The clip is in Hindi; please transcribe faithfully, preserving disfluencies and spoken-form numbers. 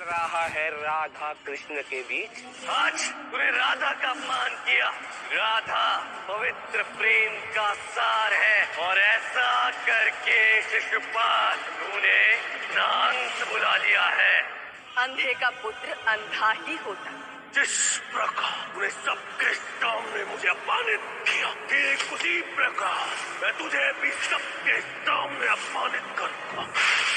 रहा है राधा कृष्ण के बीच। आज तूने राधा का अपमान किया। राधा पवित्र प्रेम का सार है और ऐसा करके शिशुपाल तूने नांत बुला लिया है। अंधे का पुत्र अंधा ही होता। जिस प्रकार तूने सबके सामने मुझे अपमानित किया, ठीक उसी प्रकार मैं तुझे भी सबके सामने अपमानित करूंगा।